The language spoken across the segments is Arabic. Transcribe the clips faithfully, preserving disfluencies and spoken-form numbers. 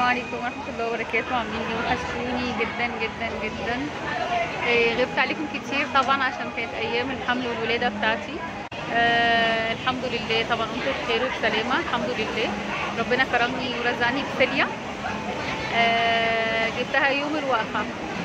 عليكم ورحمة الله وبركاته. عاملين ايه؟ وحشتوني جدا جدا جدا. إيه، غبت عليكم كتير طبعا عشان كانت ايام الحمل والولادة بتاعتي. آه الحمد لله طبعا قمت بخير وبسلامة الحمد لله. ربنا كرمني ورزقني بسلية. آه جبتها يوم الوقفة.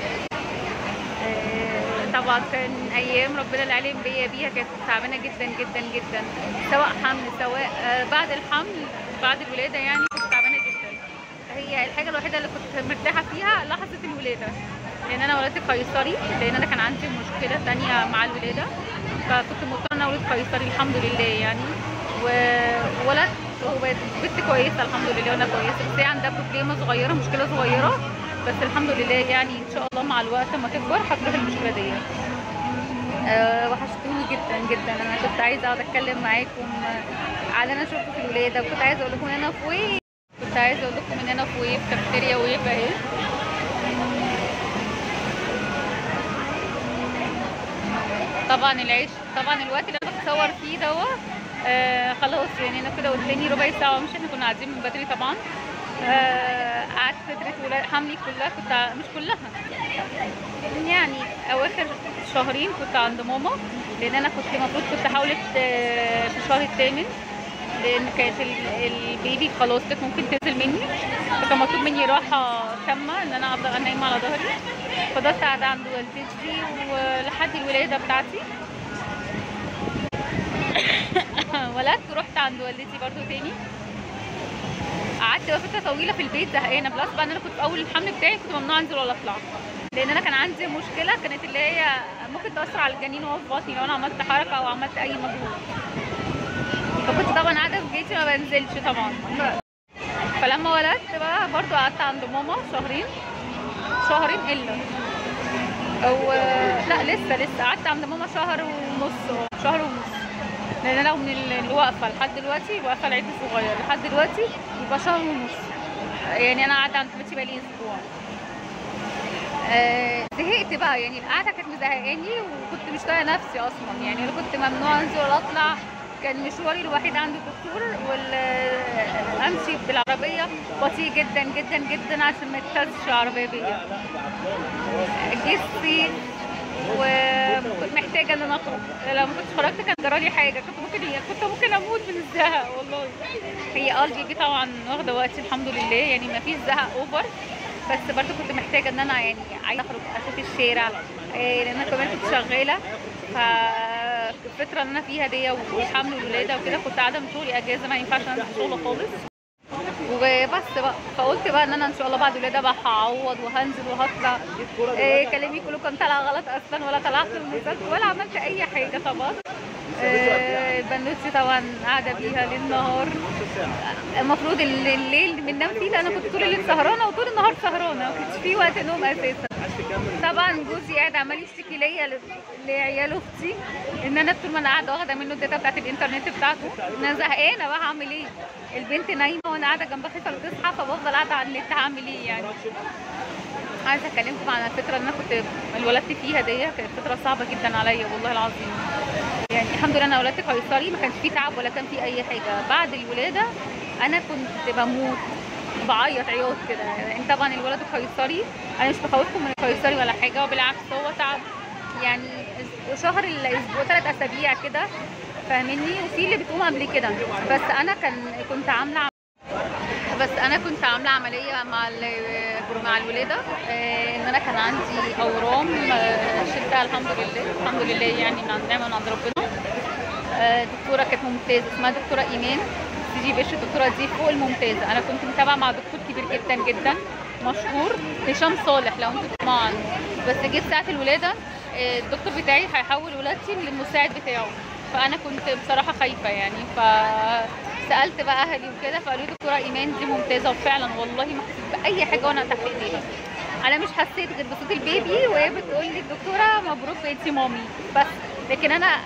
آه طبعا كان ايام ربنا العليم بيا بيها، كانت تعبانة جدا جدا جدا، سواء حمل سواء آه بعد الحمل بعد الولادة، يعني كنت تعبانة جدا. هي الحاجة الوحيدة اللي كنت مرتاحة فيها لحظة الولادة، لأن أنا ولدت قيصري، لأن أنا كان عندي مشكلة تانية مع الولادة، فكنت مضطرة إن أنا أولد قيصري الحمد لله يعني. وولدت وبقت بنت كويسة الحمد لله وأنا كويسة، بس هي عندها بروبليمة صغيرة، مشكلة صغيرة، بس الحمد لله يعني إن شاء الله مع الوقت لما تكبر هتروح المشكلة دي. أه وحشتوني جدا جدا. أنا كنت عايزة أقعد أتكلم معاكم على أنا شفته في الولادة، وكنت عايزة أقول لكم إن أنا في ويف كنت عايزة أقول لكم إن أنا في ويف كافتيريا ويف أهي. طبعا العيش طبعا الوقت اللي انا بتصور فيه دوت آه خلاص، يعني انا كده قدامي ربع ساعه ومش احنا كنا قاعدين من بدري طبعا. آه قعدت فتره حملي كلها، كنت مش كلها يعني اواخر شهرين كنت عند ماما، لان انا كنت المفروض كنت حاولت آه في الشهر الثامن، لان كانت البيبي خلاص كانت ممكن تنزل مني، فكان مطلوب مني راحه تامه ان انا افضل نايمه على ظهري. فضلت قاعده عند والدتي ولحد الولاده بتاعتي. ولدت ورحت عند والدتي برضو تاني، قعدت فتره طويله في البيت زهقانه، بلس بقى ان انا كنت في اول الحمل بتاعي كنت ممنوعه انزل ولا اطلع، لان انا كان عندي مشكله كانت اللي هي ممكن تاثر على الجنين وهو في بطني لو انا عملت حركه او عملت اي مجهود، فكنت طبعا قاعده في بيتي ما بنزلش طبعا. فلما ولدت بقى برضو قعدت عند ماما شهرين شهرين الا او لا لسه لسه قعدت عند ماما شهر ونص شهر ونص، لان انا من الوقفه لحد دلوقتي الوقفه العيد الصغير لحد دلوقتي يبقى شهر ونص، يعني انا قاعده عند بيتي بقالي اسبوع. أه زهقت بقى، يعني القعده كانت مزهقاني وكنت مش طايقه نفسي اصلا، يعني انا كنت ممنوعه انزل ولا اطلع، كان مشواري الوحيد عند الدكتور، والامشي بالعربيه بطيء جدا جدا جدا عشان ما يتهزش العربيه بيا. جه الصيف وكنت محتاجه ان انا اخرج، لو ما كنتش خرجت كان جرالي حاجه، كنت ممكن كنت ممكن اموت من الزهق والله. هي اه البيبي طبعا واخده وقتي الحمد لله، يعني ما فيش زهق اوفر، بس برضه كنت محتاجه ان انا يعني عايزه اخرج اشوف الشارع، لان انا كمان كنت شغاله، فالفتره اللي انا فيها دي والحمل والولاده وكده كنت قاعده من شغلي اجازه، ما ينفعش انزل شغل خالص. وبس بقى فقلت بقى ان انا ان شاء الله بعد الولاده بقى هعوض وهنزل وهطلع. إيه كلامي كله كان طالع غلط اصلا، ولا طلعت المسلسل ولا عملت اي حاجه طبعا. إيه بنوتي طبعا قاعده بيها ليل نهار، المفروض الليل بننام فيه، لان انا كنت طول الليل سهرانه وطول النهار سهرانه، ما كانش في وقت نوم اساسا. طبعا جوزي قاعد عمال يشتكي ليا لعيال اختي ان انا طول ما انا قاعده واخده منه الداتا بتاعت الانترنت بتاعته، انا زهقانه بقى هعمل ايه؟ البنت نايمه وانا قاعده جنبها خايفه تصحى، فبفضل قاعده على النت هعمل ايه يعني؟ عايزه اكلمكم عن الفتره اللي انا كنت ولدت فيها دي، كانت فتره صعبه جدا عليا والله العظيم. يعني الحمد لله انا ولدت قيصري، ما كانش فيه تعب ولا كان فيه اي حاجه. بعد الولاده انا كنت بموت بعيط عياط كده، يعني طبعا الولد القيصري انا مش بخوفكم من القيصري ولا حاجه، وبالعكس هو تعب يعني شهر الاسبوع ثلاث اسابيع كده فاهمني، وفي اللي بتقوم قبل كده، بس انا كان كنت عامله بس انا كنت عامله عمليه مع مع الولاده، ان انا كان عندي اورام شلتها الحمد لله الحمد لله، يعني من عند نعمه من عند ربنا. دكتوره كانت ممتازه اسمها دكتوره ايمان دي بش، الدكتوره دي فوق الممتازه. انا كنت متابعه مع دكتور كبير جدا جدا مشهور هشام صالح لو انتوا تسمعوا عنه، بس جيت ساعه الولاده الدكتور بتاعي هيحول ولادتي للمساعد بتاعه، فانا كنت بصراحه خايفه يعني، فسالت بقى اهلي وكده فقالوا لي دكتوره ايمان دي ممتازه، وفعلا والله ما حسيت باي حاجه وانا تحت ايديها. انا مش حسيت غير بصوت البيبي وهي بتقول لي الدكتوره مبروك بقيتي مامي بس، لكن انا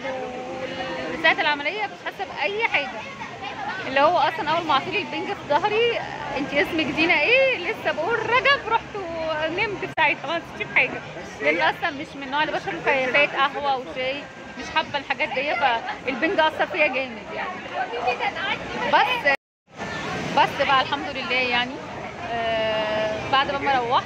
ساعه العمليه مش حاسه باي حاجه، اللي هو اصلا اول ما عطولي البنج في ظهري انت اسمك دينا ايه لسه بقول رجب، رحت ونمت في ساعتها ما حسيتش بحاجه، لان اصلا مش من النوع اللي بشرب مكيفات قهوه وشاي، مش حابه الحاجات دي، فالبنج اثر فيا جامد يعني. بس بس بقى الحمد لله يعني آه بعد ما روحت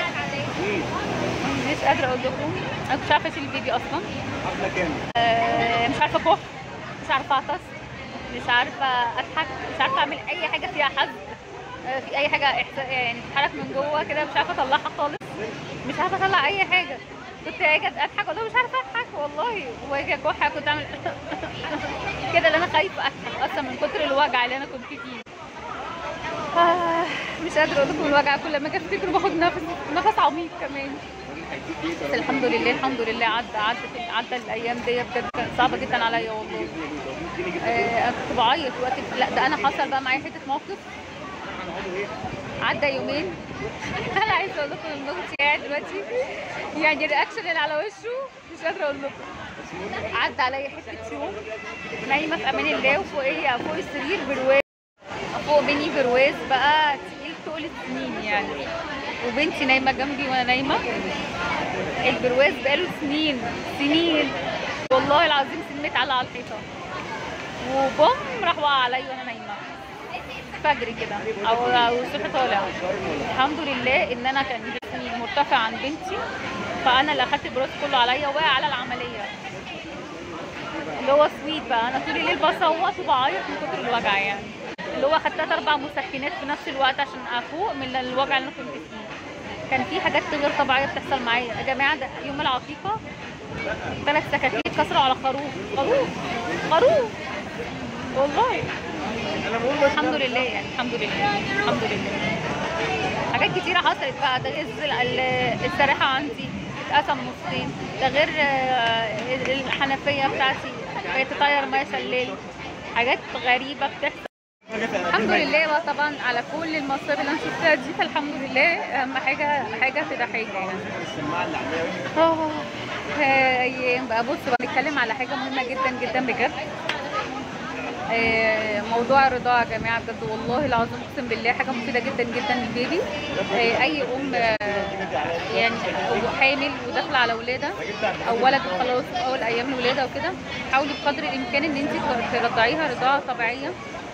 مش قادره اقول لكم، انا مش عارفه اشيل البيبي اصلا. آه مش عارفه اكح، مش عارفه اعطس، مش عارفه اضحك، مش عارفه اعمل اي حاجه فيها حزن، آه في اي حاجه احساس يعني بتتحرك من جوه كده، مش عارفه اطلعها خالص، مش عارفه اطلع اي حاجه. كنت اجي اضحك والله مش عارفه اضحك والله، واجي اكح كنت اعمل كده، اللي انا خايفه اضحك اصلا من كتر الوجع اللي انا كنت فيه. آه مش قادره اقول لكم الوجع، كل ما اجي افتكر باخد نفس نفس عميق كمان. بس الحمد لله الحمد لله عدى عدت عدى الايام دي، بجد كانت صعبه جدا عليا والله. آه انا كنت بعيط وقت، لا ده انا حصل بقى معايا حته موقف. عدى يومين انا عايزه اقول لكم ان اختي قاعد دلوقتي يعني الرياكشن اللي على وشه مش قادره اقول لكم. عدى عليا حته يوم نايمه في امان الله، وفوقيه فوق السرير برواز، فوق مني برواز بقى تقيل تقل السنين يعني، وبنتي نايمه جنبي وانا نايمه. البرواز بقاله سنين سنين والله العظيم، سنين متعلقه على الحيطه، وبوم راح وقع عليا وانا نايمه فجر كده او او الصبح طالع. الحمد لله ان انا كان جسمي مرتفع عن بنتي، فانا اللي اخدت البراز كله عليا وقع على العمليه، اللي هو سويت بقى. انا طول الليل بصوت وبعيط من كتر الوجع يعني، اللي هو خدت ثلاث اربع مسكنات في نفس الوقت عشان افوق من الوجع اللي انا كنت فيه. كان في حاجات غير طبيعيه بتحصل معايا يا جماعه. ده يوم العقيقه ثلاث سكاكين اتكسروا على خروف خروف خروف والله. الحمد لله يعني الحمد لله الحمد لله. حاجات كتيره حصلت بقى، ده غير السراحه عندي اتقسم نصين، ده غير الحنفيه بتاعتي بقت تطير ميه شلال، حاجات غريبه بتحصل. الحمد لله بقى طبعا على كل المصايب اللي انا شفتها دي، فالحمد لله اهم حاجه حاجه في ده حاجه يعني. اه ايام بقى. بصوا بقى نتكلم على حاجه مهمه جدا جدا بجد، موضوع الرضاعه يا جماعه بجد والله العظيم اقسم بالله حاجه مفيده جدا جدا للبيبي. اي ام يعني حامل وداخله على ولاده او ولد خلاص في اول ايام الولاده وكده، حاولي بقدر الامكان ان انت ترضعيها رضاعه طبيعيه.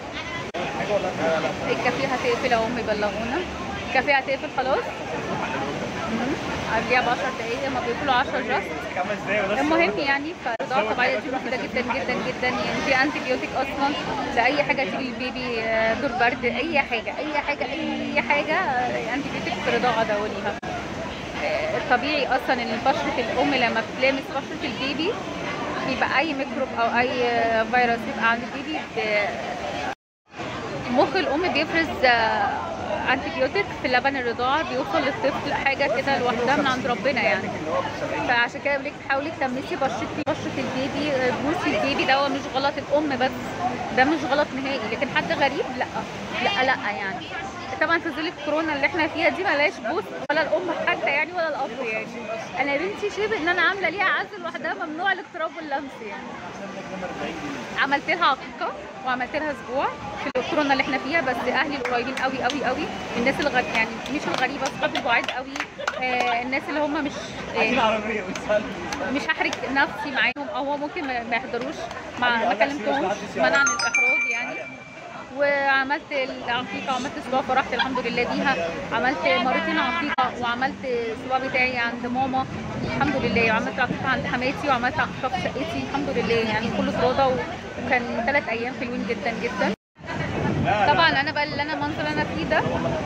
الكافيه هتقفل اهو، هم يبلغونا الكافيه هتقفل خلاص قبليها ب عشر دقايق، هما بيقفلوا عشرة جاست. المهم يعني فالرضاعه الطبيعيه دي مفيده جدا جدا جدا يعني، في انتي بيوتيك اصلا لاي حاجه تيجي للبيبي، دور برد، اي حاجه اي حاجه اي حاجه انتي بيوتيك في الرضاعه ده وليها. الطبيعي اصلا ان بشره الام لما بتلامس بشره البيبي بيبقى اي ميكروب او اي فيروس يبقى عند البيبي، مخ الام بيفرز انتي بيوتيك في لبن الرضاعه، بيوصل للطفل حاجه كده لوحدها من عند ربنا يعني. فعشان كده بقول لك حاولي تلمسي بشره بشره البيبي، بوسي البيبي، ده مش غلط الام بس، ده مش غلط نهائي، لكن حد غريب لا لا لا يعني. طبعا في ظل الكورونا اللي احنا فيها دي ملاش بوس ولا الام حتى يعني ولا الاب يعني. انا بنتي شبه ان انا عامله ليها عزل لوحدها، ممنوع الاقتراب واللمس يعني. عملت لها عقيقه وعملت لها اسبوع في الكورونا اللي احنا فيها، بس اهلي القريبين قوي قوي قوي، الناس الغريب يعني مش الغريبه، اصحابي البعاد قوي، آه الناس اللي هم مش آه مش هحرج نفسي معاهم، او هو ممكن ما يحضروش، ما ما كلمتهمش منع عن الاحراج يعني. وعملت العقيقه وعملت اسبوع فرحت الحمد لله بيها. عملت مرتين عقيقه وعملت الاسبوع بتاعي عند ماما الحمد لله، وعملت عقيقه عند حماتي وعملت عقيقه في شقتي الحمد لله يعني، كله تراضى، وكان ثلاث ايام حلوين جدا جدا. طبعا انا بقى اللي انا المنظر اللي انا فيه ده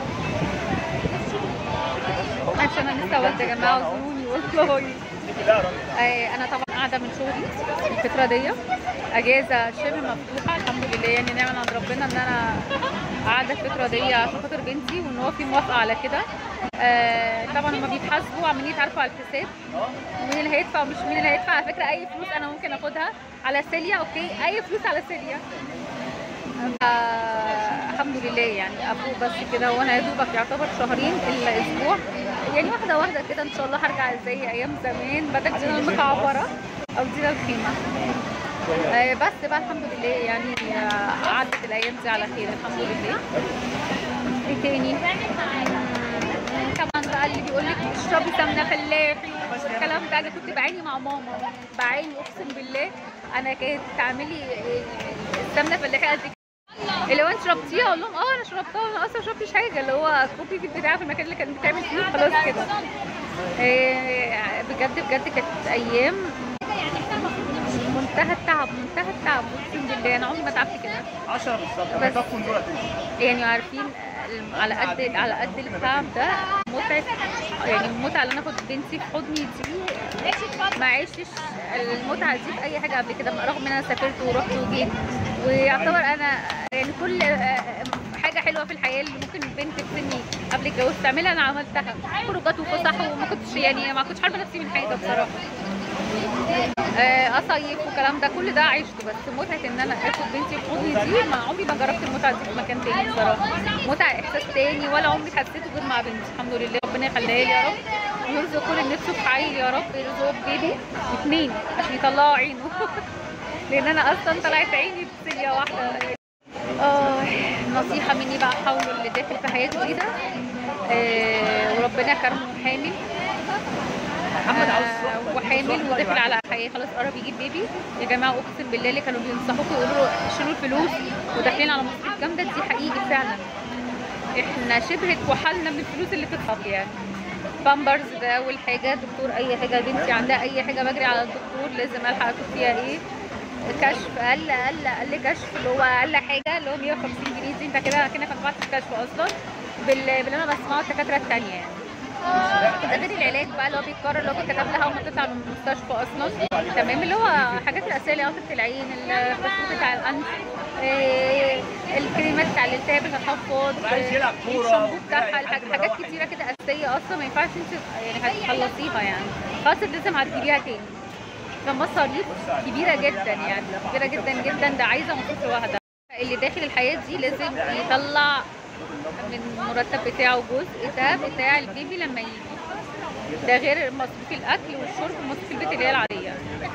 عشان انا لسه والده يا جماعه، وزوروني والله. انا طبعا قاعده من شغلي الفتره دي، اجازه شبه مفتوحه الحمد لله يعني، نعمه عند ربنا ان انا قاعده الفتره دي عشان خاطر بنتي، وان هو في موافقه على كده. آه طبعا هما بيتحاسبوا عمالين يتعرفوا على الحساب، مين اللي هيدفع ومش مين اللي هيدفع. على فكره اي فلوس انا ممكن اخدها على سيليا، اوكي اي فلوس على سيليا. آه الحمد لله يعني افوق بس كده، وانا يا دوبك يعتبر شهرين الا اسبوع يعني، واحده واحده كده ان شاء الله هرجع زي ايام زمان، بدل دينا المكعبره او دينا الخيمه. آه بس بقى الحمد لله يعني آه عدت الايام دي على خير الحمد لله. ايه تاني؟ طبعا بقى اللي بيقول لك اشربي سمنه فلاحي والكلام ده، انا كنت بعاني مع ماما، بعاني اقسم بالله. انا كانت تعملي السمنه فلاحي قد اللي هو انت شربتيها؟ اقول لهم اه انا شربتها، انا اصلا ما شربتش حاجه، اللي هو كوبي في البتاع في المكان اللي كانت بتعمل فيه خلاص كده. إيه بجد بجد كانت ايام منتهى التعب، منتهى التعب اقسم بالله، انا عمري ما تعبت كده. عشرة بالظبط بس يعني عارفين على قد على قد التعب ده متعه، يعني المتعه اللي انا اخد بنتي في حضني دي ما عشتش المتعه دي في اي حاجه قبل كده، رغم ان انا سافرت ورحت وجيت، ويعتبر انا يعني كل حاجه حلوه في الحياه اللي ممكن بنت في سني قبل الجواز تعملها انا عملتها، خروجات وفسح، وما كنتش يعني ما كنتش حابه نفسي من حاجه بصراحه. اصيف والكلام ده كل ده عشته، بس متعه ان انا اخد بنتي في حضني دي ما عمري ما جربت المتعه دي في مكان تاني بصراحه. متعه احساس تاني ولا عمري حسيته غير مع بنتي. الحمد لله ربنا يخليها لي يا رب، ويرزق كل اللي نفسه في عيل يا رب، يرزقه ببيبي اثنين عشان يطلعوا عينه لان انا اصلا طلعت عيني بثانيه واحده. اه نصيحه مني بقى، حاولوا اللي داخل في حياه جديده آه وربنا كرمه حامل آه وحامل وداخل على حياه خلاص قرب يجيب بيبي، يا جماعه اقسم بالله اللي كانوا بينصحوكوا يقولوا شيلوا الفلوس وداخلين على مصاريف جامده، دي حقيقي فعلا. احنا شبه اتوحلنا من الفلوس اللي بتتحط يعني. بامبرز ده اول حاجه، دكتور اي حاجه بنتي عندها اي حاجه بجري على الدكتور لازم الحق اشوف فيها ايه. كشف اقل اقل اقل كشف اللي هو اقل حاجه اللي هو مية وخمسين جنيه دي، انت كده كانك ما دفعتش كشف اصلا بال... باللي انا بسمعه الدكاتره الثانيه يعني. ده غير العلاج بقى اللي هو بيتكرر اللي هو بيتكتب لها اول ما تطلع من المستشفى اصلا، تمام، اللي هو حاجات الاساسيه، قطره العين، الخطوط بتاع الانف، إيه الكريمات بتاع الالتهاب التحفظ، الشامبو بتاعها، حاجات كتيره كده اساسيه اصلا ما ينفعش انت يعني هتخلصيها يعني، خلاص لازم هتجيبيها تاني. فمصاريف كبيره جدا يعني، كبيره جدا جدا، ده عايزه مصروف لوحدها. اللي داخل الحياه دي لازم يطلع من المرتب بتاعه جزء ده بتاع البيبي لما يجي، ده غير مصروف الاكل والشرب ومصروف البيت اللي هي العاديه.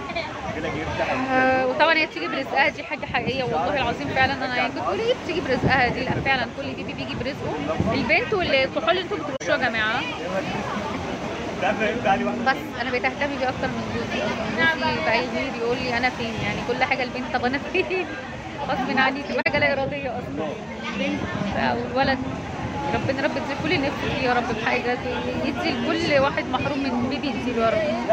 آه وطبعا هي بتيجي برزقها، دي حاجه حقيقيه والله العظيم فعلا. انا يعني كنت بقول ايه بتيجي برزقها دي؟ لا فعلا كل بيبي بيجي برزقه. البنت والكحول اللي انتوا بترشوه يا جماعه، بس انا بقيت اهتم بيه اكتر من جوزي اصلا. جوزي بقى يغير يقول لي انا فين، يعني كل حاجه البنت طب انا فين غصب عني، تبقى حاجه لا اراديه اصلا. البنت او الولد ربنا رب يدي كل نفس فيه يا رب بحاجه، يدي لكل واحد محروم من بيبي يديله يا رب.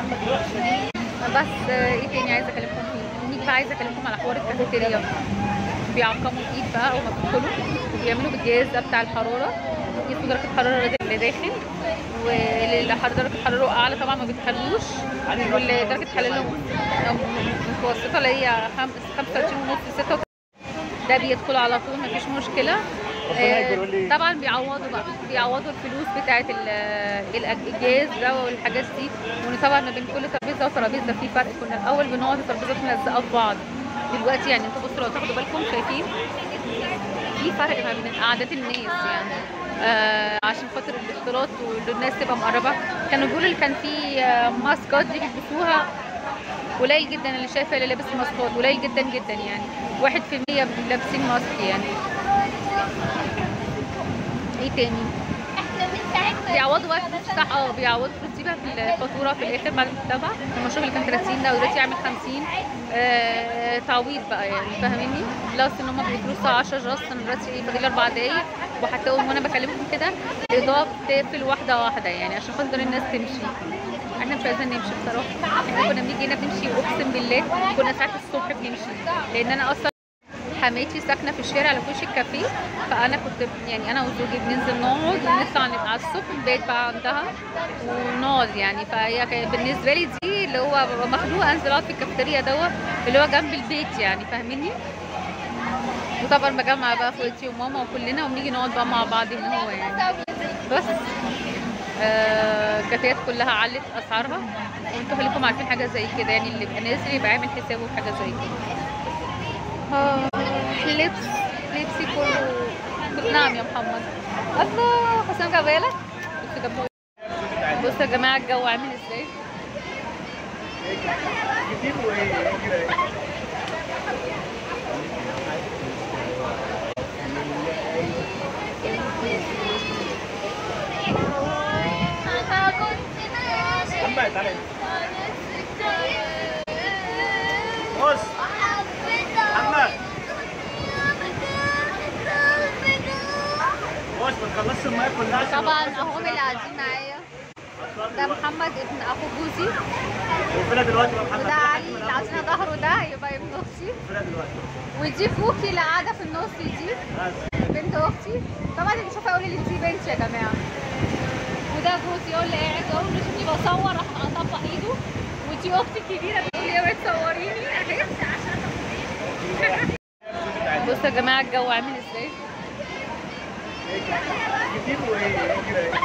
بس ايه تاني عايزه اكلمكم فيه؟ نيجي بقى عايزه اكلمكم على حوار الكافيتيريا. بيعقموا الايد بقى اول ما بيدخلوا وبيعملوا بالجهاز ده بتاع الحراره، يقيسوا درجه الحراره الراجل اللي داخل، واللي درجه الحراره اعلى طبعا ما بيدخلوش، واللي درجه حرارته متوسطه اللي هي خمسة وتلاتين ونص ستة ده بيدخل على طول مفيش مشكله. آه طبعا بيعوضوا بقى بيعوضوا الفلوس بتاعه الجهاز ده والحاجات دي، وطبعا ما بين كل ترابيزه وترابيزه في فرق. كنا الاول بنقعد الترابيزات ملزقه في بعض، دلوقتي يعني انتوا بصوا لو تاخدوا بالكم شايفين في فرق ما بين قعدات الناس يعني. آه عشان خاطر الاختلاط والناس تبقى مقربه. كانوا بيقولوا اللي كان في آه ماسكات دي بيلبسوها قليل جدا، اللي شايفه اللي لابس ماسكات قليل جدا جدا يعني، واحد في المية لابسين ماسك يعني. ايه تاني؟ بيعوضوا بقى فلوس صح، اه بيعوضوا فلوس دي بقى في الفاتوره في الاخر بعد التبع. المشروب اللي كان تلاتين ده ودلوقتي يعمل خمسين آه تعويض بقى يعني، فاهميني؟ بلس ان هم بيقفلوا الساعه عشرة جاست. انا دلوقتي فاضل لي اربع دقايق وهتلاقوا وانا بكلمكم كده الاضاءه بتقفل واحده واحده يعني عشان خاطر الناس تمشي. احنا مش عايزين نمشي بصراحه، احنا كنا بنيجي هنا بنمشي اقسم بالله كنا ساعات الصبح بنمشي، لان انا اصلا حماتي ساكنه في الشارع على وش الكافيه، فانا كنت يعني انا وزوجي بننزل نقعد ونطلع نبقى على الصبح البيت بقى عندها ونقعد يعني. فهي كانت بالنسبه لي دي اللي هو ببقى مخنوقه انزل اقعد في الكافيتيريا دوت اللي هو جنب البيت يعني، فاهميني؟ وطبعا بجمع بقى اخواتي وماما وكلنا وبنيجي نقعد بقى مع بعض هنا هو يعني. بس آه الكافيهات كلها علت اسعارها، وانتوا خليكم عارفين حاجه زي كده يعني، اللي يبقى نازل يبقى عامل حسابه في حاجه زي كده. اه لبس لبسي كله. نعم يا محمد. الله حسام جاب بالك؟ بصوا جابوا ايه؟ بصوا يا جماعه الجو عامل ازاي؟ بص محمد بتخلصش الميه كلها عشان طبعا اهم اللي قاعدين معايا، ده محمد ابن اخو جوزي، وفينا دلوقتي بقى محمد وده علي اللي عشان ظهره ده يبقى ابن اختي، وفينا دلوقتي ودي كوكي اللي قاعده في النص دي بنت اختي. طبعا اللي يشوفها يقول لي دي بنتي يا جماعه. وده جوزي هو اللي قاعد اهو، اللي شوفني بصور راح اطبق ايده. ودي اختي الكبيره بتقول لي اوعي تصوريني اهي. بصوا يا جماعه الجو عامل ازاي. جديد وايه كده.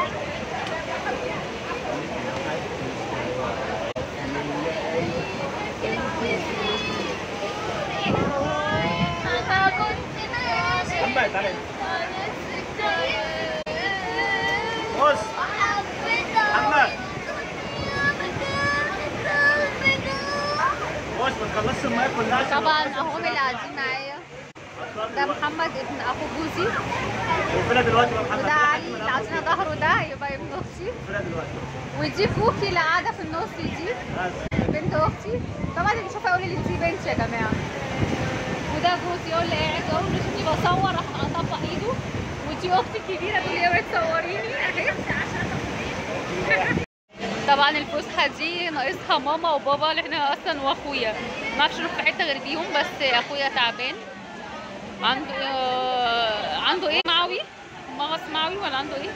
محمد تعالى بص محمد بص بتخلصش الميه كلها عشان طبعا اهم اللي قاعدين معايا، ده محمد ابن اخو جوزي، وفينا دلوقتي بقى محمد وده علي اللي عشان ظهره ده يبقى ابن اختي، وفينا دلوقتي ودي كوكي اللي قاعده في النص دي بنت اختي. طبعا اللي يشوفها يقول لي دي بنتي يا جماعه. وده جوزي هو اللي قاعد اهو، اللي شوفني بصور راح اطبق ايده. ودي اختي الكبيره تقول لي اوعي تصوريني اهي. طبعا الفسحه دي ناقصها ماما وبابا اللي احنا اصلا واخويا، ما اعرفش نروح في حته غير بيهم، بس اخويا تعبان عنده آه، عنده ايه معوي، مغص معوي ولا عنده ايه،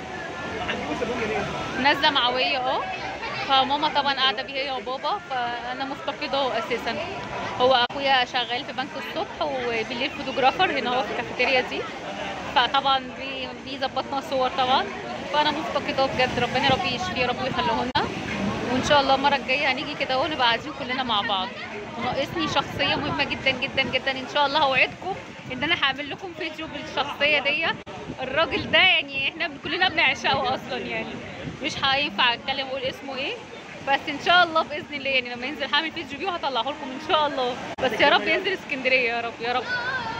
نزله معويه اه. فماما طبعا قاعده بيه هي وبابا، فانا مفتقده اساسا. هو اخويا شغال في بنك الصبح وبالليل فوتوغرافر هنا هو في الكافيتيريا دي، فطبعا بي- بيظبطنا صور طبعا. فانا مفتقده بجد، ربنا يا رب يشفيه يا رب ويخليه لنا. وان شاء الله المره الجايه هنيجي كده ونبقى قاعدين كلنا مع بعض. وناقصني شخصيه مهمه جدا جدا جدا، ان شاء الله هوعدكم ان انا هعمل لكم فيديو بالشخصيه دي. الراجل ده يعني احنا كلنا بنعشقه اصلا، يعني مش هينفع اتكلم اقول اسمه ايه، بس ان شاء الله باذن الله يعني لما ينزل هعمل فيديو بيه وهطلعه لكم ان شاء الله. بس يا رب ينزل اسكندريه يا رب يا رب.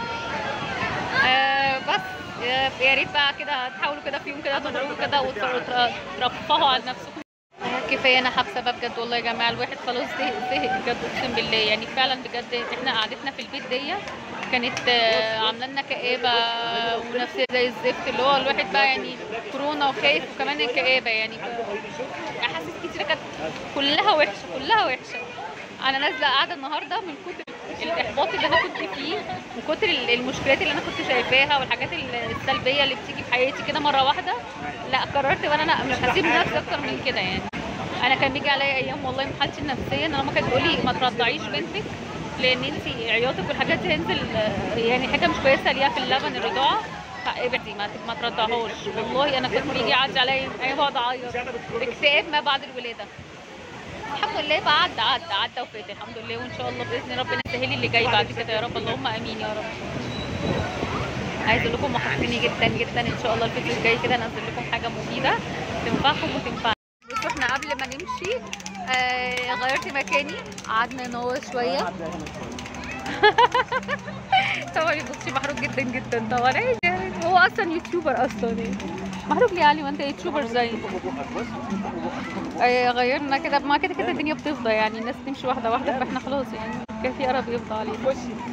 آه بس آه يا ريت بقى كده تحاولوا كده في يوم كده تخرجوا كده وترفهوا عن نفسكم. كفايه انا حابسه بقى بجد والله يا جماعه، الواحد خلاص زهق زهق بجد اقسم بالله. يعني فعلا بجد احنا قعدتنا في البيت دي كانت آه، عامله لنا كآبه ونفسيه زي الزفت، اللي هو الواحد بقى يعني كورونا وخايف وكمان الكآبه يعني احاسيس كتيره كانت كلها وحشه كلها وحشه. انا نازله قاعده النهارده من كتر الاحباط اللي انا كنت فيه وكتر المشكلات اللي انا كنت شايفاها والحاجات السلبيه اللي بتيجي في حياتي كده مره واحده. لا قررت وانا انا مش هسيب نفسي اكتر من كده. يعني انا كان بيجي عليا ايام والله من حالتي النفسيه ان انا ماما كانت تقول لي ما ترضعيش بنتك لان انت عياطك والحاجات دي هينزل يعني حاجه مش كويسه ليها في اللبن الرضاعه، فابعدي ما ما ترضعهاش. والله انا كنت بيجي يعدي عليا ايام بقعد اعيط اكتئاب ما بعد الولاده. الحمد لله بقى عدى عدى عدى وفات الحمد لله، وان شاء الله باذن ربنا يسهل اللي جاي بعد كده يا رب، اللهم امين يا رب. عايزه اقول لكم وحشتوني جدا جدا، ان شاء الله الفيديو الجاي كده انزل لكم حاجه مفيده تنفعكم وتنفعنا. بصوا احنا قبل ما نمشي آه غيرت مكاني قعدنا نور شويه. طبعا بصي محروق جدا جدا طبعا، هو اصلا يوتيوبر اصلا يعني محروق لي علي وانت يوتيوبر زي آه غيرنا كده، ما كده كده الدنيا بتفضى يعني الناس تمشي واحده واحده، فاحنا خلاص يعني كافي قرب يفضى علينا.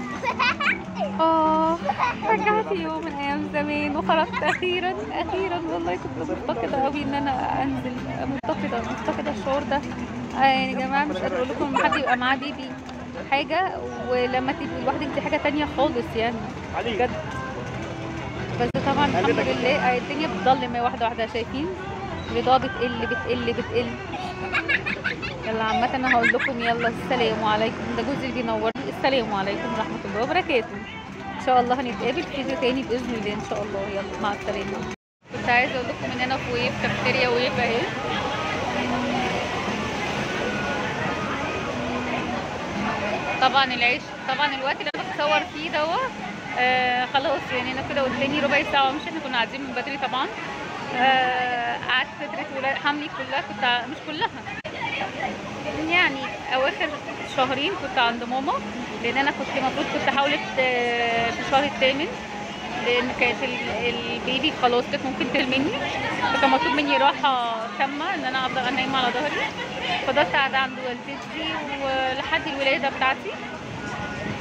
اه رجعت يوم من ايام زمان وخرجت اخيرا اخيرا. والله كنت مفتقده قوي ان انا انزل، مفتقده مفتقده الشعور ده. آه يعني يا جماعه مش قادره اقول لكم لما حد يبقى معاه بيبي حاجه ولما تبقي لوحدك دي حاجه تانية خالص يعني بجد. بس طبعا الحمد لله الدنيا بتضلم واحده واحده، شايفين الرضا بتقل بتقل بتقل. يلا عامه انا هقول لكم يلا السلام عليكم، ده جوزي اللي بينورني. السلام عليكم ورحمه الله وبركاته. ان شاء الله هنتقابل في فيديو تاني باذن الله ان شاء الله. يلا مع السلامه. كنت عايزه اقول لكم ان انا في ويف كافيتيريا ويف اهي. طبعا العيش طبعا الوقت اللي انا بتصور فيه دوا آه خلاص يعني انا كده قدامي ربع ساعه مش احنا كنا قاعدين من بدري طبعا. آه قعدت فتره حملي كلها كنت مش كلها يعني اواخر شهرين كنت عند ماما، لان انا كنت المفروض كنت حاولت آه في الشهر الثامن لان كانت البيبي خلاص كانت ممكن تلمني، فكان مطلوب مني راحه تامه ان انا افضل نايمه على ظهري. فضلت قاعده عند والدتي ولحد الولاده بتاعتي.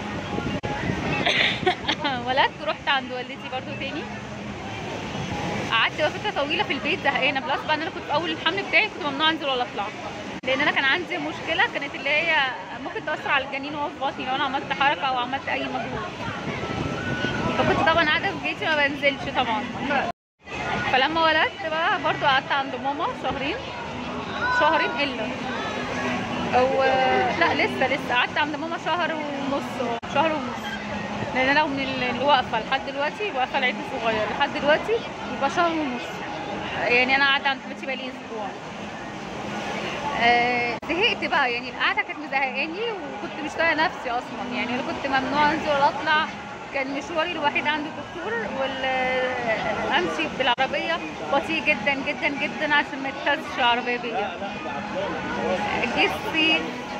ولدت ورحت عند والدتي برضو تاني قعدت بقى فتره طويله في البيت زهقانه، بلس بقى ان انا كنت في اول الحمل بتاعي كنت ممنوعه انزل ولا اطلع، لان انا كان عندي مشكله كانت اللي هي ممكن تاثر على الجنين وهو في بطني لو انا عملت حركه او عملت اي مجهود. فكنت طبعا قاعده في بيتي ما بنزلش طبعا. فلما ولدت بقى برضو قعدت عند ماما شهرين شهرين الا او لا لسه لسه قعدت عند ماما شهر ونص شهر ونص، لان انا من اللي واقفه لحد دلوقتي واقفه العيد الصغير لحد دلوقتي يبقى شهر ونص، يعني انا قاعده عند بيتي بقالي اسبوع. أه زهقت بقى، يعني القعده كانت مزهقاني وكنت مش طايقه نفسي اصلا، يعني انا كنت ممنوعه انزل ولا اطلع، كان مشواري الوحيد عند الدكتور والامشي بالعربيه بطيء جدا جدا جدا عشان ما يتهزش العربيه بيا. جه الصيف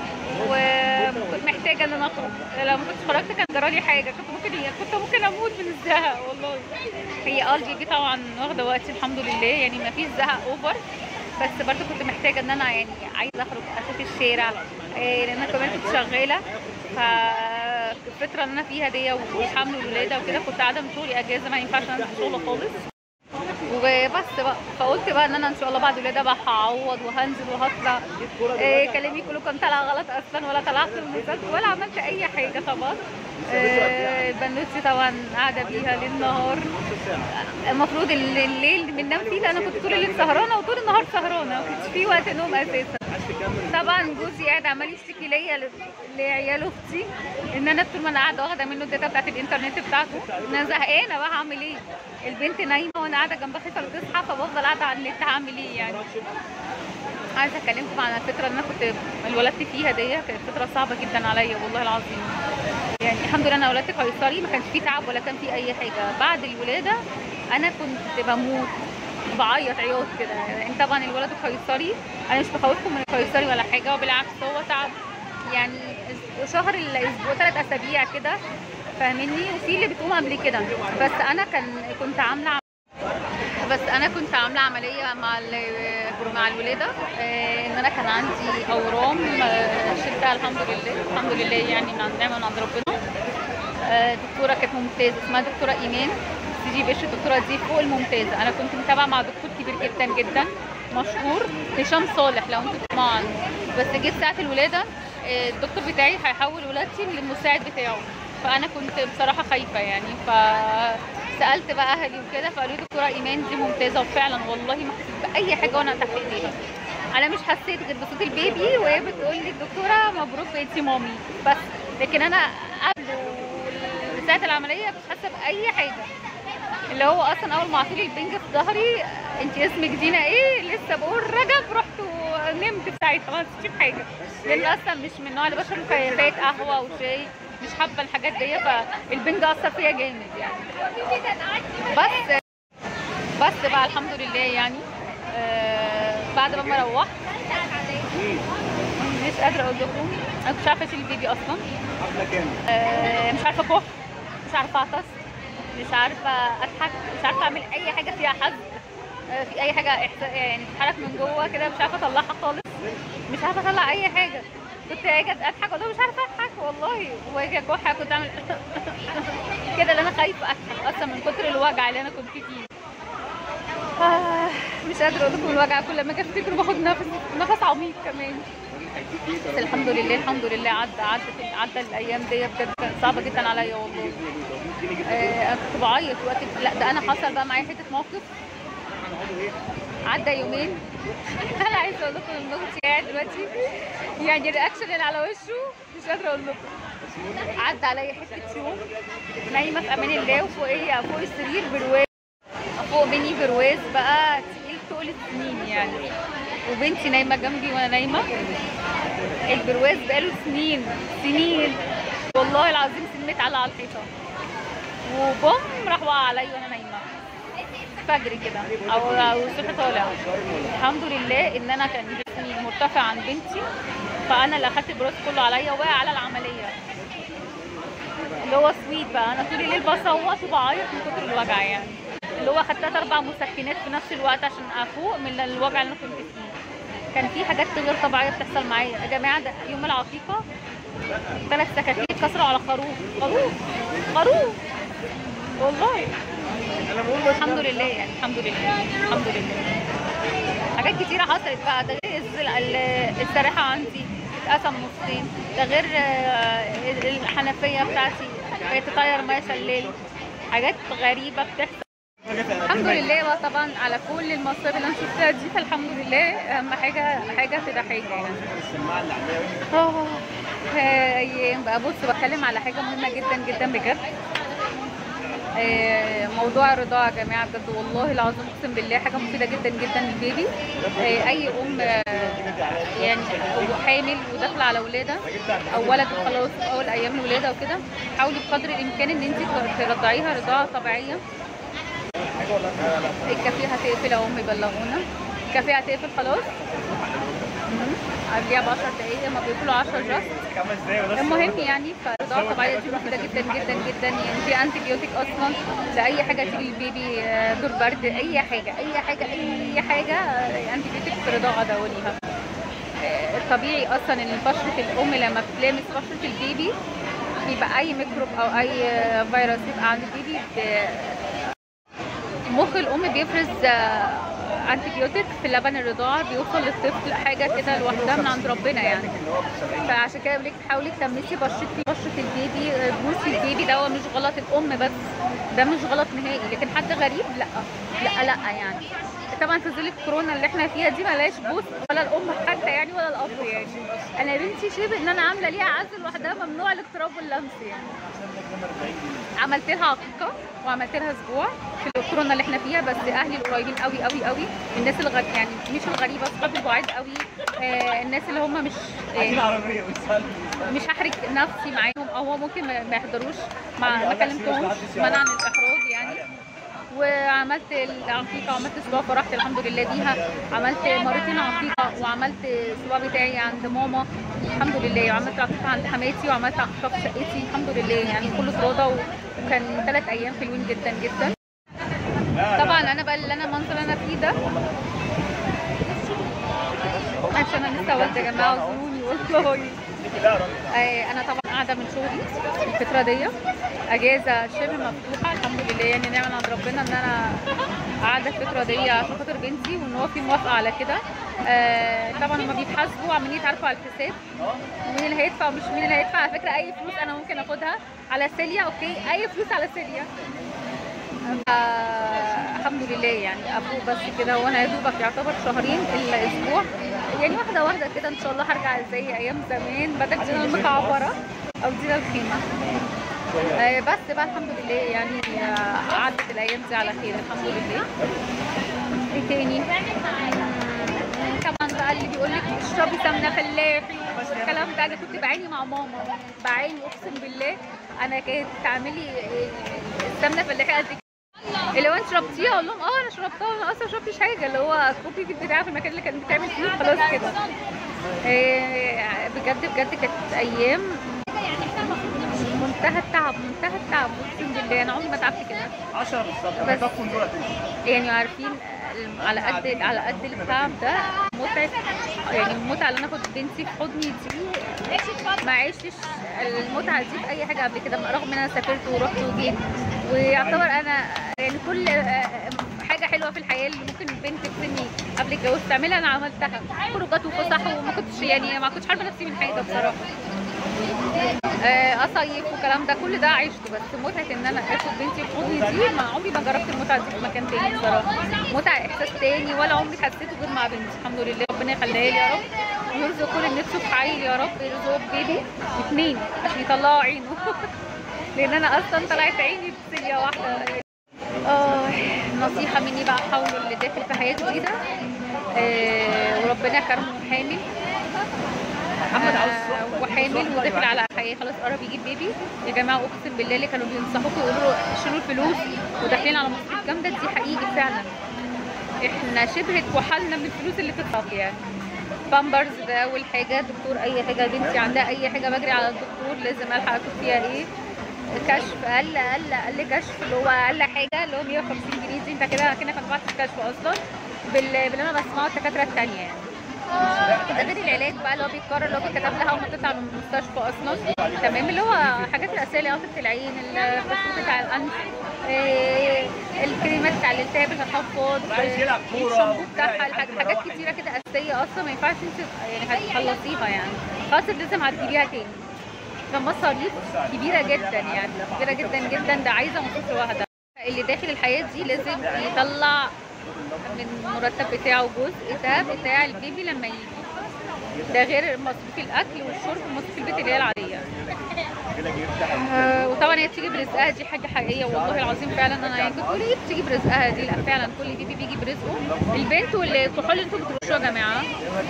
وكنت محتاجه ان انا اخرج، لو ما كنتش خرجت كان جرالي حاجه، كنت ممكن كنت ممكن اموت من الزهق والله. هي اه البيبي طبعا واخده وقتي الحمد لله، يعني ما فيش زهق اوفر، بس برضه كنت محتاجه ان انا يعني عايزه اخرج اشوف الشارع، لان انا كمان كنت شغاله، فالفتره اللي انا فيها دي والحمل والولاده وكده كنت قاعده من شغلي اجازه، ما ينفعش انزل شغل خالص. وبس بقى فقلت بقى ان انا ان شاء الله بعد الولاده بقى هعوض وهنزل وهطلع. إيه كلامي كله كان طالع غلط اصلا، ولا طلعت المسلسل ولا عملت اي حاجه طبعا. إيه بنوتي طبعا قاعده بيها ليل نهار، المفروض الليل بننام فيه، لان انا كنت طول الليل سهرانه وطول النهار سهرانه، ما كنتش في وقت نوم اساسا. طبعا جوزي قاعد عمال يشتكي ليا لعيال اختي ان انا طول ما انا قاعده واخده منه الداتا بتاعت الانترنت بتاعته، انا زهقانه بقى هعمل ايه؟ البنت نايمه وانا قاعده جنبها خايفه تصحى، فبفضل قاعده على النت هعمل ايه يعني؟ عايزه اكلمكم عن الفتره اللي انا كنت ولدت فيها دي، كانت فتره صعبه جدا عليا والله العظيم. يعني الحمد لله انا ولدت قيصري، ما كانش فيه تعب ولا كان فيه اي حاجه. بعد الولاده انا كنت بموت بعيط عياط كده، يعني طبعا الولد قيصري، انا مش بخوفكم من القيصري ولا حاجه، وبالعكس هو تعب يعني شهر الاسبوع ثلاث اسابيع كده فاهمني، وفي اللي بتقوم قبل كده، بس انا كان كنت عامله بس انا كنت عامله عمليه مع مع الولاده، ان انا كان عندي اورام شلتها الحمد لله الحمد لله، يعني من عند نعمه من عند ربنا. دكتوره كانت ممتازه اسمها دكتوره ايمان سي جي بش، الدكتوره دي فوق الممتازه. انا كنت متابعه مع دكتور كبير جدا جدا مشهور هشام صالح لو انتوا تسمعوا عنه، بس جيت ساعه الولاده الدكتور بتاعي هيحول ولادتي للمساعد بتاعه، فانا كنت بصراحه خايفه يعني، فسالت بقى اهلي وكده فقالوا لي دكتوره ايمان دي ممتازه، وفعلا والله ما حسيت باي حاجه وانا تحت ايديها. انا مش حسيت غير بصوت البيبي وهي بتقول لي الدكتوره مبروك بقيتي مامي بس، لكن انا قبل ساعه العمليه مش حاسه باي حاجه. اللي هو اصلا اول ما عطولي البنج في ظهري انت اسمك دينا ايه، لسه بقول رجب، رحت ونمت في ساعتها ما حسيتش بحاجه، لان اصلا مش من النوع اللي بشرب كوبايات قهوه وشاي، مش حابه الحاجات دي، فالبنج اثر فيا جامد يعني. بس بس بقى الحمد لله يعني. آه بعد ما روحت مش قادره اقول لكم، انا مش عارفه اشيل البيبي اصلا، آه مش عارفه كح، مش عارفه اعطس، مش عارفه اضحك، مش عارفه اعمل اي حاجه فيها حزن، آه في اي حاجه يعني تتحرك من جوه كده مش عارفه اطلعها خالص، مش عارفه اطلع اي حاجه. كنت اجي اضحك والله مش عارفه اضحك والله، واجي اكح كنت اعمل كده، اللي انا خايفه اضحك اصلا من كتر الوجع اللي انا كنت فيه. آه مش قادره اقول لكم الوجع، كل ما اجي افتكر باخد نفس نفس عميق كمان. بس الحمد لله الحمد لله عدى عدت عدى الايام دي، بجد كانت صعبه جدا عليا والله. آه كنت بعيط وقت، لا ده انا حصل بقى معايا حته موقف عدى يومين. انا عايزه اقول لكم ان اختي قاعد دلوقتي يعني الرياكشن اللي على وشه مش قادره اقول لكم. عدى عليا حته يوم نايمه في امان الله، وفوقيه فوق السرير برواز، فوق مني برواز بقى تقيل تقل السنين يعني، وبنتي نايمه جنبي وانا نايمه، البرواز بقاله سنين سنين والله العظيم سنين متعلقه على الحيطه، وبوم راح وقع عليا وانا نايمه فجر كده او او الصبح طالع. الحمد لله ان انا كان جسمي مرتفع عن بنتي، فانا اللي اخدت البراس كله عليا وقع على العمليه، اللي هو سويت بقى. انا طول الليل بصوت وبعيط من كتر الوجع يعني، اللي هو خدت ثلاث اربع مسكنات في نفس الوقت عشان افوق من الوجع اللي انا كنت فيه. كان في حاجات غير طبيعيه بتحصل معايا يا جماعه. ده يوم العقيقه ثلاث سكاكين اتكسروا على خروف خروف خروف والله. انا بقول بس الحمد لله يعني الحمد لله الحمد لله. حاجات كتيرة حصلت بقى، ده غير الز- ال- السراحة عندي اتقسم نصين، ده غير آه، الحنفية بتاعتي بقت تطير مية شلال، حاجات غريبة بتحصل. الحمد لله بقى طبعا على كل المصايب اللي انا شفتها دي، فالحمد لله اهم حاجة حاجة تبقى حاجة يعني. السماعه اللي عليها اه آه، ايام بقى. بص بتكلم على حاجة مهمة جدا جدا بجد. آه، موضوع الرضاعة يا جماعة بجد والله العظيم اقسم بالله حاجة مفيدة جدا جدا للبيبي. آه، أي أم آه، يعني حامل وداخلة على ولادة أو ولد خلاص في أول أيام الولادة وكده، حاولي بقدر الإمكان إن أنت ترضعيها رضاعة طبيعية. الكافيه هتقفل أهو، هم يبلغونا الكافيه هتقفل خلاص. مم. قبليها ب عشر دقايق، هما بيقولوا عشرة جاست. خمس دقايق بس. المهم يعني فالرضاعة الطبيعية دي مفيدة جدا جدا جدا، يعني في انتي بيوتيك اصلا لاي حاجة تيجي للبيبي، آه، دور برد، اي حاجة اي حاجة اي حاجة انتي بيوتيك في الرضاعة دوريها. آه، الطبيعي اصلا ان بشرة الام لما بتلامس بشرة البيبي بيبقى اي ميكروب او اي آه، فيروس يبقى عند البيبي، مخ الام بيفرز انتي بيوتيك في لبن الرضاعه، بيوصل للطفل حاجه كده لوحدها من عند ربنا يعني. فعشان كده بقول لك حاولي تلمسي بشره بشره البيبي، بوسي البيبي، ده مش غلط الام بس، ده مش غلط نهائي، لكن حد غريب لا لا لا يعني. طبعا في ظل الكورونا اللي احنا فيها دي ملهاش بوس ولا الام حتى يعني ولا الاب يعني. انا بنتي شبه ان انا عامله ليها عزل لوحدها، ممنوع الاقتراب واللمس يعني. عملت لها عقيقه وعملت لها اسبوع في الكورونا اللي احنا فيها، بس اهلي القريبين قوي قوي قوي، الناس الغريبه يعني مش الغريبه، اصحابي البعاد قوي، آه الناس اللي هم مش آه مش هحرج نفسي معاهم، او هو ممكن ما يحضروش، ما ما كلمتهمش منع عن الاحراج يعني. وعملت العقيقه وعملت اسبوع، فرحت الحمد لله بيها. عملت مرتين عقيقه وعملت الاسبوع بتاعي عند ماما الحمد لله، وعملت عقيقه عند حماتي، وعملت عقيقه في شقتي الحمد لله يعني كله اتراضى، وكان ثلاث ايام حلوين جدا جدا. طبعا انا بقى اللي انا المنظر اللي انا فيه ده عشان انا لسه والده يا جماعه، اعذروني والله. آه انا طبعا قاعده من شغلي الفتره دي، اجازه شبه مفتوحه الحمد لله يعني، نعمه عند ربنا ان انا قاعده الفتره دي عشان خاطر بنتي، وان هو في موافقه على كده. آه طبعا هما بيتحاسبوا عمالين يتعرفوا على الحساب مين اللي هيدفع ومش مين اللي هيدفع. على فكره اي فلوس انا ممكن اخدها على سيليا، اوكي اي فلوس على سيليا. آه الحمد لله يعني افوق بس كده، وانا يا دوبك يعتبر شهرين الا اسبوع يعني، واحده واحده كده ان شاء الله هرجع زي ايام زمان، بدل دينا المكعبره او دينا الخيمه. آه بس بقى الحمد لله يعني آه عدت الايام دي على خير الحمد لله. ايه تاني؟ طبعا بقى اللي بيقول لك اشربي سمنه فلاحي والكلام ده، انا كنت بعاني مع ماما، بعاني اقسم بالله. انا كانت تعملي السمنه فلاحي قد اللي هو انت شربتيها؟ اقول لهم اه انا شربتها، انا اصلا ما شربتش حاجه، اللي هو كوبي في بتاعها في المكان اللي كانت بتعمل فيه خلاص كده. إيه بجد بجد كانت ايام منتهى التعب منتهى التعب اقسم بالله، انا عمري ما تعبت كده. عشرة بالظبط يعني عارفين على قد على قد التعب ده متعه يعني، المتعه اللي انا اخد بنتي في حضني دي ما عشتش المتعه دي في اي حاجه قبل كده، رغم ان انا سافرت ورحت وجيت، ويعتبر انا يعني كل حاجه حلوه في الحياه اللي ممكن بنت في سني قبل الجواز تعملها انا عملتها، خروجات وفسح، وما كنتش يعني ما كنتش عارفه نفسي من حاجه بصراحه. اصيف والكلام ده كل ده عشته، بس متعه ان انا اخد بنتي في حضني دي ما عمري ما جربت المتعه دي في مكان تاني بصراحه، متعه احساس تاني ولا عمري حسيته غير مع بنتي الحمد لله. ربنا يخليها لي يا رب، ويرزق كل اللي نفسه في عيل يا رب، يرزقه بيبي اثنين عشان يطلعوا عينه لان انا اصلا طلعت عيني بسيليا واحده. اه نصيحه مني بقى، حاولوا اللي داخل في حياه جديده آه وربنا كرمه حامل آه وحامل وداخل على حياه خلاص قرب يجيب بيبي، يا جماعه اقسم بالله اللي كانوا بينصحوكوا يقولوا له شيلوا الفلوس وداخلين على مصاريف جامده، دي حقيقي فعلا احنا شبه اتوحلنا من الفلوس اللي بتتصرف يعني. بامبرز ده اول حاجه، دكتور اي حاجه بنتي عندها اي حاجه بجري على الدكتور لازم الحق اشوف فيها ايه. كشف اقل اقل اقل كشف اللي هو اقل حاجه اللي هو مية وخمسين جنيه دي، انت كده كأنك ما دفعتش كشف اصلا، باللي انا بسمعه الدكاتره الثانيه يعني. ده غير العلاج بقى اللي هو بيتكرر، اللي هو بيتكتب لها اول ما بتطلع من المستشفى اصلا. تمام، اللي هو حاجات الاساسيه، اللي هو قطره العين، الغسول بتاع الانف، إيه، الكريمات بتاع الالتهاب، التحفظ، الشامبو بتاعها، الحاج- حاجات كتيره كده اساسيه اصلا ما ينفعش انت يعني هتخلصيها يعني، خلاص لازم هتجيبيها تاني. فمصاريف كبيره جدا يعني، كبيره جدا جدا، ده عايزه مصروف لوحدها. اللي داخل الحياه دي لازم يطلع من المرتب بتاعه جزء ده بتاع البيبي لما يجي، ده غير مصروف الاكل والشرب ومصروف البيت اللي هي العاديه. آه وطبعا هي بتيجي برزقها، دي حاجه حقيقيه والله العظيم فعلا. انا يعني كنت بقول ايه بتيجي برزقها دي؟ لا فعلا كل بيبي بيجي برزقه. البنت والكحول اللي انتوا بترشوها يا جماعه،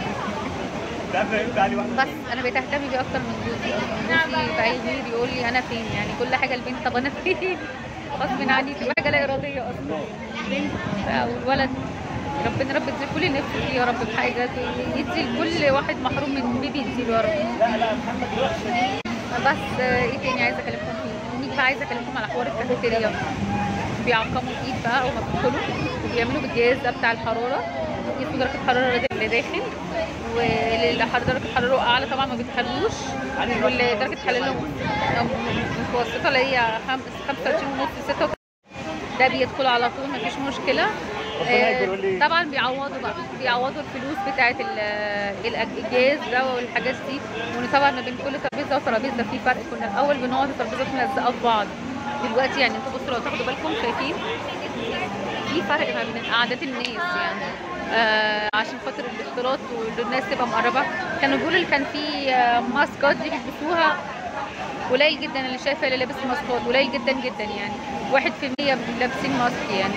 بس انا بقيت اهتم بيه اكتر من جوزي. جوزي بقى يجي بيقول لي انا فين، يعني كل حاجه البنت طب انا فين غصب عني، تبقى حاجه لا اراديه اصلا. البنت والولد ربنا رب يدي كل نفسه فيه يا رب، بحاجه يدي لكل واحد محروم من بيبي يديله يا رب. بس ايه تاني عايزه اكلمكم فيه؟ نيجي بقى عايزه اكلمكم على حوار الكافيتيريا. بيعقموا الايد بقى وما بيدخلوا، وبيعملوا بالجهاز ده بتاع الحراره، يقيسوا درجه الحراره اللي داخل، واللي درجه حراره اعلى طبعا ما بيدخلوش، واللي درجه حرارته متوسطه اللي هي خمسة وعشرين ونص ستة ده بيدخل على طول مفيش مشكله. آه طبعا بيعوضوا بقى بيعوضوا الفلوس بتاعه الجهاز ده والحاجات دي. وطبعا ما بين كل ترابيزه وترابيزه في فرق. كنا الاول بنقعد الترابيزات ملزقه في بعض، دلوقتي يعني انتوا بصوا لو تاخدوا بالكم شايفين في فرق ما بين قعدات الناس يعني، آه عشان خاطر الاختلاط والناس تبقى مقربه. كانوا بيقولوا اللي كان في آه ماسكات دي بيلبسوها قليل جدا، اللي شايفه اللي لابس ماسكات قليل جدا جدا يعني، واحد في المية لابسين ماسك يعني.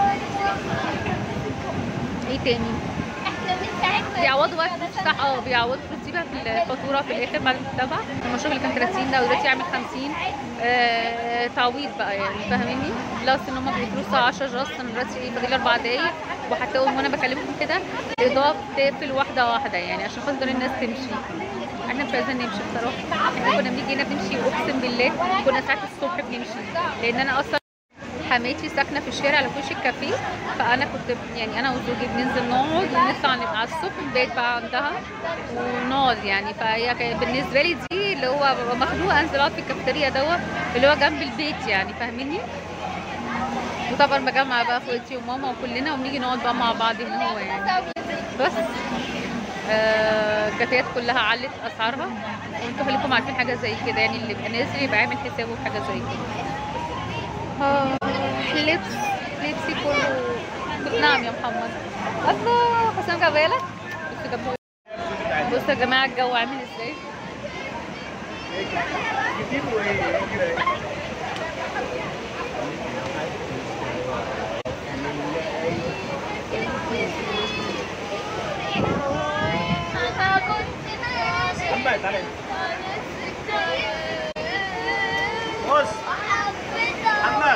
ايه تاني؟ بيعوضوا بقى فلوس صح، اه بيعوضوا فلوس دي بقى في الفاتوره في الاخر بعد التبع. المشروب اللي كان ثلاثين ده ودلوقتي يعمل خمسين، آه تعويض بقى يعني، فاهميني؟ بلس ان هم بيدوا الساعه عشرة جاست. انا دلوقتي ايه فاضل اربع دقايق وهتلاقوا وانا بكلمكم كده الاضاءه بتقفل واحده واحده يعني عشان خاطر الناس تمشي. احنا مش عايزين نمشي بصراحه، احنا كنا بنيجي هنا بنمشي اقسم بالله كنا ساعات الصبح بنمشي، لان انا اصلا حماتي ساكنه في الشارع على كوش الكافيه، فانا كنت يعني انا وزوجي بننزل نقعد ونطلع نبقى على الصبح البيت بقى عندها ونقعد يعني. فهي بالنسبه لي دي اللي هو ببقى مخنوقه انزل اقعد في الكافيتيريا دوت اللي هو جنب البيت يعني، فاهميني؟ وطبعا بجمع بقى اخواتي وماما وكلنا وبنيجي نقعد بقى مع بعض هنا هو يعني. بس آه الكافيهات كلها علت اسعارها، وانتوا خليكم عارفين حاجه زي كده يعني، اللي يبقى نازل يبقى عامل حسابه في حاجه زي كده. اه لبس لبسي كله. نعم يا محمد. الله حسام جابالك. بصوا يا جماعه الجو عامل ازاي. بص محمد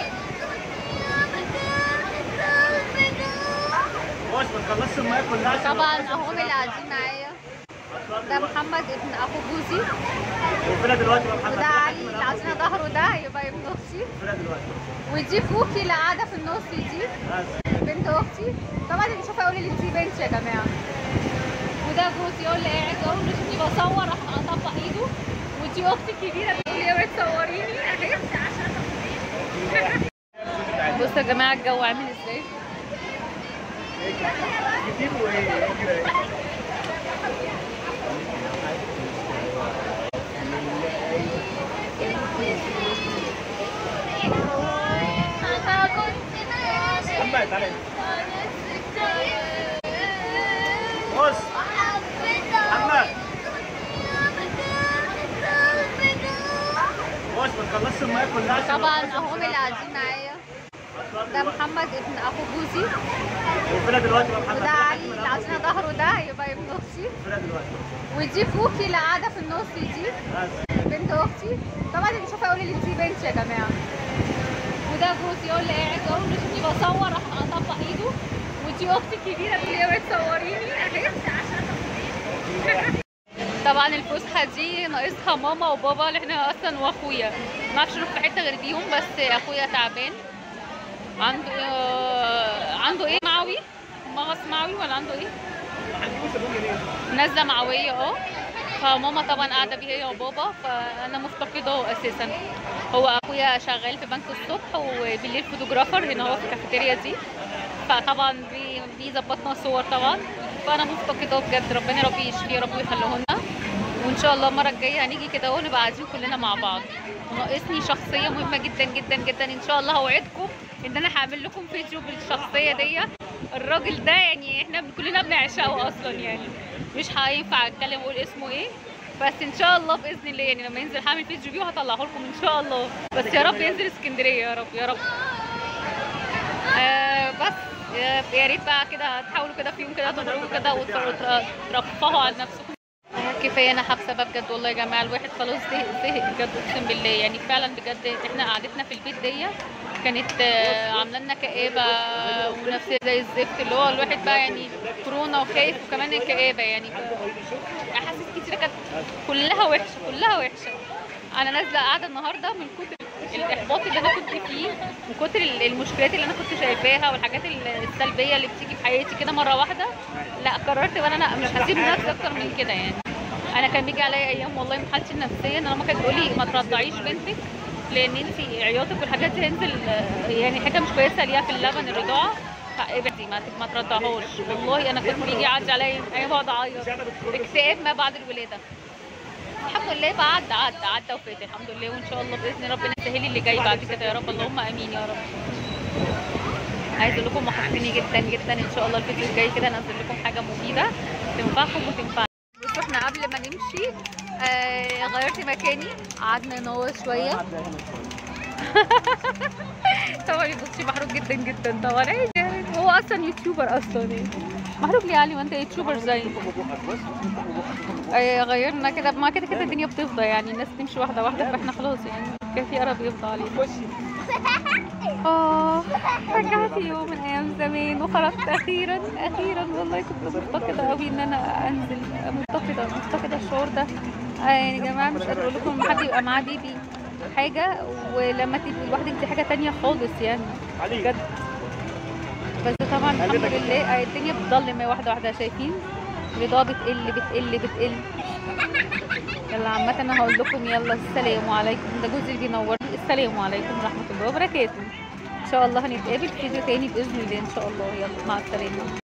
بص ما تخلصش الميه كلها. طبعا اهم اللي قاعدين معايا ده محمد ابن اخو جوزي، وفينا دلوقتي بقى محمد. وده علي اللي قاعدين ظهره ده يبقى ابن اختي، ودي كوكي اللي قاعده في النص دي بنت اختي. طبعا اللي بيشوفها يقول لي دي بنت يا جماعه. وده جوزي يقول لي قاعد يقول لي شوفي بصور راح اطبق ايده. ودي اختي الكبيره بتقول لي اوعي تصوريني اهي. بصوا يا جماعه الجو عامل ازاي. بص محمد بص ما تخلصش الميه كلها. طبعا اهم اللي قاعدين معايا ده محمد ابن اخو جوزي، وفينا دلوقتي بقى محمد. وده علي اللي قاعدين ظهره ده يبقى ابن اختي، ودي كوكي اللي قاعده في النص دي بنت اختي. طبعا اللي بيشوفها يقول لي دي بنت يا جماعه. وده جوزي يقول لي قاعد يقول لي شوفي بصور راح اطبق ايده. ودي اختي الكبيره بتقول لي اوعي تصوريني اهي. طبعا الفسحه دي ناقصها ماما وبابا اللي احنا اصلا واخويا، ما اعرفش نروح في حته غير بيهم، بس اخويا تعبان عنده آه عنده ايه معوي مغص معوي ولا عنده ايه نازله معويه اه. فماما طبعا قاعده بيه هي وبابا، فانا مفتقداه اساسا. هو اخويا شغال في بنك الصبح وبالليل فوتوجرافر هنا هو في الكافيتيريا دي، فطبعا بي- بيظبطنا صور طبعا. فانا مفتقداه بجد، ربنا يا رب يشفيه يا رب ويخليه لنا. وان شاء الله المره الجايه هنيجي كده ونبقى قاعدين كلنا مع بعض. وناقصني شخصيه مهمه جدا جدا جدا، ان شاء الله هوعدكم ان انا هعمل لكم فيديو بالشخصيه دي. الراجل ده يعني احنا كلنا بنعشقه اصلا، يعني مش هينفع اتكلم واقول اسمه ايه، بس ان شاء الله باذن الله يعني لما ينزل هعمل فيديو بيه وهطلعه لكم ان شاء الله. بس يا رب ينزل اسكندريه يا رب يا رب. آه بس آه، يا ريت بقى كده تحاولوا كده في يوم كده تخرجوا كده وترفهوا عن نفسكم. كفايه انا حابسه بقى بجد والله يا جماعه، الواحد خلاص زهق زهق بجد اقسم بالله. يعني فعلا بجد احنا قعدتنا في البيت دي كانت آه، عامله لنا كآبه ونفسيه زي الزفت، اللي هو الواحد بقى يعني كورونا وخايف وكمان الكآبه يعني احاسيس كتيره كانت كلها وحشه كلها وحشه. انا نازله قاعده النهارده من كتر الاحباط اللي انا كنت فيه وكتر المشكلات اللي انا كنت شايفاها والحاجات السلبيه اللي بتيجي في حياتي كده مره واحده. لا قررت وانا لا مش هسيب نفسي اكتر من كده. يعني انا كان بيجي عليا ايام والله من حالتي النفسيه ان ماما كانت تقول لي ما ترضعيش بنتك لان انت عياطك والحاجات دي هينزل آه، يعني حاجه مش كويسه ليها في اللبن الرضاعه، فابعدي ما ما ترضعهاش. والله انا كنت بيجي يعدي عليا ايام بقعد اعيط اكتئاب ما بعد الولاده. الحمد لله بقى عدى عدى عدى وفات الحمد لله، وان شاء الله باذن ربنا يسهل اللي جاي بعد كده يا رب، اللهم امين يا رب. عايزه اقول لكم وحشتوني جدا جدا، ان شاء الله الفيديو الجاي كده انزل لكم حاجه مفيده تنفعكم وتنفعنا. بصوا احنا قبل ما نمشي آه غيرت مكاني، قعدنا ننور شويه. طبعا بصي محروق جدا جدا طبعا، عادي يعني هو اصلا يوتيوبر اصلا يعني. محروق ليه يا علي ما انت يوتيوبر زي آه غيرنا كده، ما كده كده الدنيا بتفضى يعني الناس تمشي واحده واحده، فاحنا خلاص يعني كان في قرب يفضى علينا. اه رجعت يوم من ايام زمان وخرجت اخيرا اخيرا. والله كنت مفتقده قوي ان انا انزل، مفتقده مفتقده الشعور ده. آه يعني يا جماعه مش قادره اقول لكم لما حد يبقى معاه بيبي حاجه ولما تبقي لوحدك دي حاجه تانية خالص يعني بجد. بس طبعا الحمد لله آه الدنيا بتضلم واحده واحده، شايفين الرضاعه بتقل بتقل بتقل. يلا عامة انا هقول لكم يلا السلام عليكم، ده جوزي اللي بينورني. السلام عليكم ورحمة الله وبركاته. ان شاء الله هنتقابل في فيديو تاني باذن الله ان شاء الله. يلا مع السلامة.